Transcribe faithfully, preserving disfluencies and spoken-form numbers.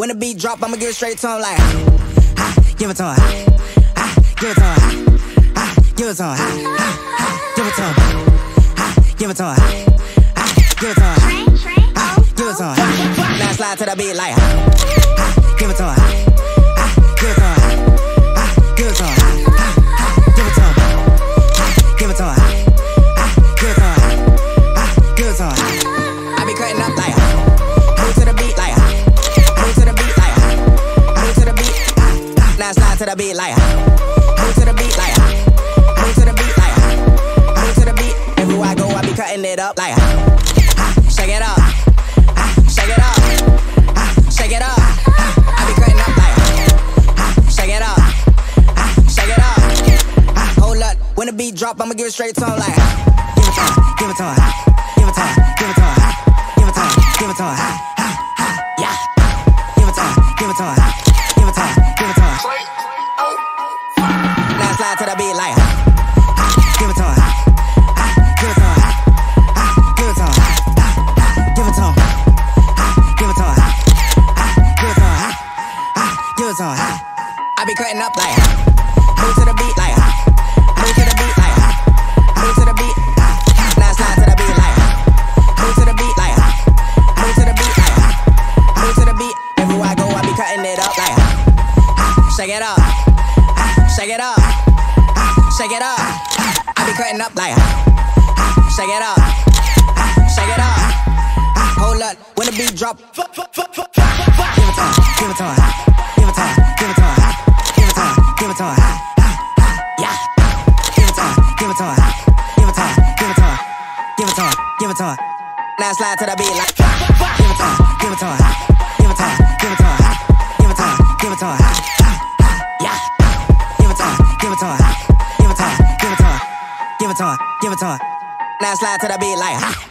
when the beat drop, I'ma give it straight to him like, ha, give it to him, ha, give it to him, ha, give it to him, ha, give it to him, ha, give it to him, ha, give it to him, ha, give it to him. Now slide to the beat like, ha, give it to him, ha, give it to him, ha, give it to him, ha, give it to him, ha, give it to him, ha, give it to him, ha, give it to him. I be cutting up like, move to the beat like, move to the beat like, move to the beat. Now slide to the beat like, move to the beat like, move to the beat like, move to the beat. Everywhere I go, I be cutting it up like, shake it up, shake it up, shake it up. I be cutting up like, shake it up, shake it up. Hold up, when the beat drop, I'ma give it straight to him like, give it to him, give it to him, give it to him, give it to him, give it to him, give it to him, yeah. Give it to him, give it to him, give it to him, give it to him. Now slide to the beat like, give it to him, give it to him, give it to him, give it to him, give it to him, give it to him, give it to him. I be cutting up like, move to the beat like, move to the beat like, move to the beat. Now slide to the beat like, move to the beat like, move to the beat like, move to the beat. Everywhere I go, I be cutting it up like, shake it up, shake it up, shake it up. I be cutting up like, shake it up, shake it up. Hold up, when the beat drop, give it to him, give it to him, give it to him, give it to him, give it to him, give it to him, yeah. Give it to him, give it to him, give it to him, give it to him, give it to him, give it to him. Now slide to the beat like, give it to him, give it to him, give it to him, give it to him, give it to him, give it to him, yeah. Give it to him, give it to him, give it to him, give it to him, give it to him, give it to him. Now slide to the beat like,